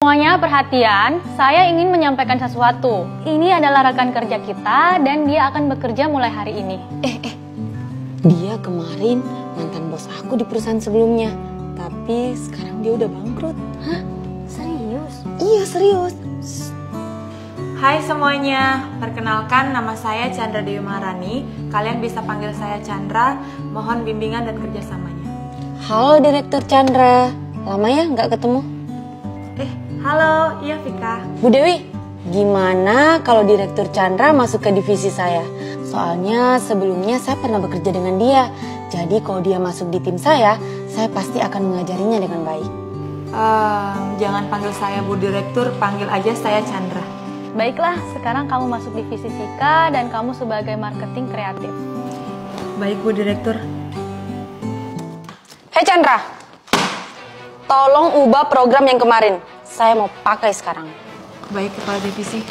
Semuanya perhatian, saya ingin menyampaikan sesuatu. Ini adalah rekan kerja kita dan dia akan bekerja mulai hari ini. Dia kemarin mantan bos aku di perusahaan sebelumnya. Tapi sekarang dia udah bangkrut. Hah? Serius? Iya, serius. Hai semuanya, perkenalkan nama saya Chandra Dewi Maharani. Kalian bisa panggil saya Chandra, mohon bimbingan dan kerjasamanya. Halo Direktur Chandra, lama ya nggak ketemu? Halo, iya Vika. Bu Dewi, gimana kalau Direktur Chandra masuk ke divisi saya? Soalnya sebelumnya saya pernah bekerja dengan dia. Jadi kalau dia masuk di tim saya pasti akan mengajarinya dengan baik. Jangan panggil saya Bu Direktur, panggil aja saya Chandra. Baiklah, sekarang kamu masuk divisi Vika dan kamu sebagai marketing kreatif. Baik Bu Direktur. Hei Chandra, tolong ubah program yang kemarin. Saya mau pakai sekarang. Baik Kepala Divisi.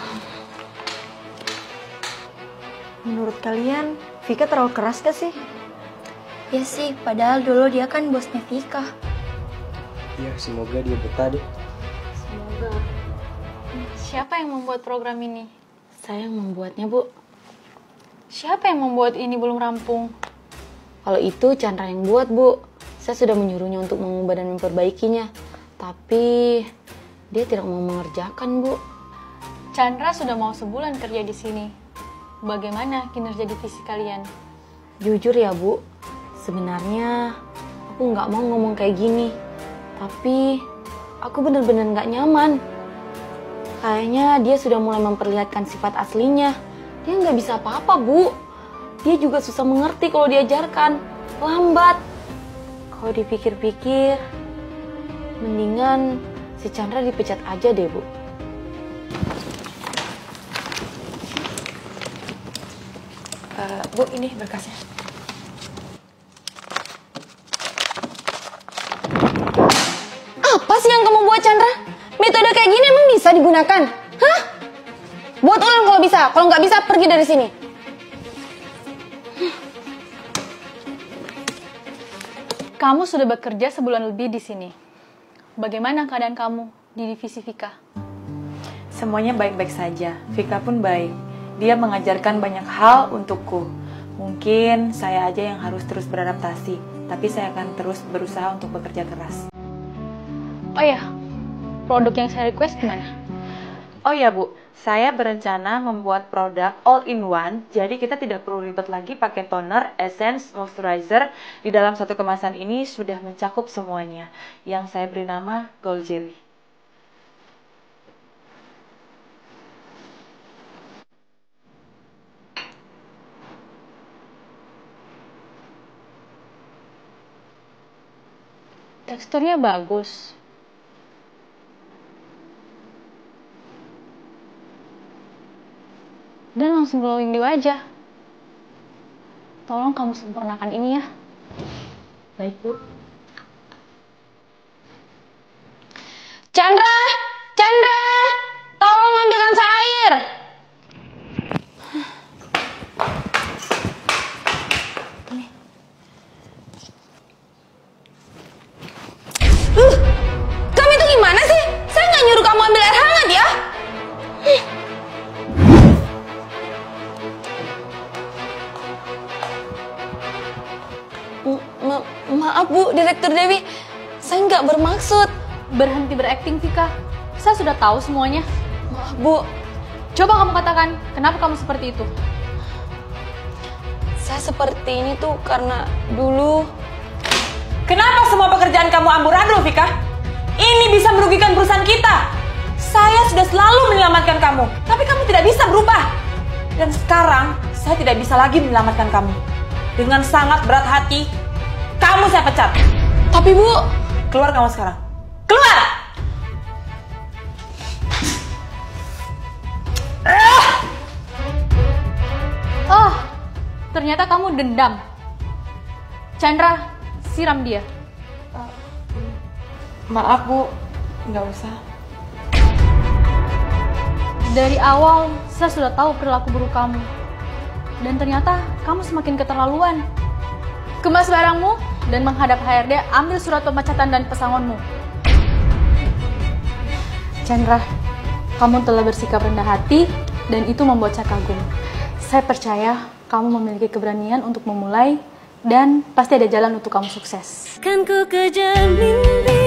Menurut kalian, Vika terlalu keras gak sih? Ya sih, padahal dulu dia kan bosnya Vika. Ya, semoga dia betah deh. Semoga. Siapa yang membuat program ini? Saya yang membuatnya, Bu. Siapa yang membuat ini belum rampung? Kalau itu Chandra yang buat, Bu. Saya sudah menyuruhnya untuk mengubah dan memperbaikinya. Tapi dia tidak mau mengerjakan, Bu. Chandra sudah mau sebulan kerja di sini. Bagaimana kinerja divisi kalian? Jujur ya, Bu. Sebenarnya aku nggak mau ngomong kayak gini. Tapi aku bener-bener nggak nyaman. Kayaknya dia sudah mulai memperlihatkan sifat aslinya. Dia nggak bisa apa-apa, Bu. Dia juga susah mengerti kalau diajarkan. Lambat. Kalau dipikir-pikir, mendingan si Chandra dipecat aja deh, Bu. Bu, ini berkasnya. Apa sih yang kamu buat, Chandra? Metode kayak gini emang bisa digunakan? Hah? Buat ulang kalau bisa. Kalau nggak bisa, pergi dari sini. Kamu sudah bekerja sebulan lebih di sini. Bagaimana keadaan kamu di divisi Vika? Semuanya baik-baik saja. Vika pun baik. Dia mengajarkan banyak hal untukku. Mungkin saya aja yang harus terus beradaptasi, tapi saya akan terus berusaha untuk bekerja keras. Oh ya, produk yang saya request gimana? Oh ya Bu, saya berencana membuat produk all-in-one, jadi kita tidak perlu ribet lagi pakai toner, essence, moisturizer. Di dalam satu kemasan ini sudah mencakup semuanya, yang saya beri nama Gold Jelly. Teksturnya bagus. Dan langsung glowing di wajah. Tolong kamu sempurnakan ini ya. Baik Bu. Chandra! Chandra! Tolong ambilkan saya air! Kamu itu gimana sih? Saya nggak nyuruh kamu ambil air hangat ya? Maaf Bu, Direktur Dewi. Saya nggak bermaksud. Berhenti berakting Vika. Saya sudah tahu semuanya. Maaf Bu, Coba kamu katakan, kenapa kamu seperti itu? saya seperti ini tuh karena dulu... Kenapa semua pekerjaan kamu amburadul, Vika? Ini bisa merugikan perusahaan kita. Saya sudah selalu menyelamatkan kamu, tapi kamu tidak bisa berubah. Dan sekarang, saya tidak bisa lagi menyelamatkan kamu. Dengan sangat berat hati, kamu saya pecat. Tapi Bu... Keluar kamu sekarang. Keluar! Oh, ternyata kamu dendam. Chandra, siram dia. Maaf Bu, nggak usah. Dari awal, saya sudah tahu perilaku buruk kamu. Dan ternyata kamu semakin keterlaluan. Kemas barangmu dan menghadap HRD, ambil surat pemecatan dan pesangonmu. Chandra, kamu telah bersikap rendah hati dan itu membuat saya kagum. Saya percaya kamu memiliki keberanian untuk memulai dan pasti ada jalan untuk kamu sukses. Kan ku kejar mimpi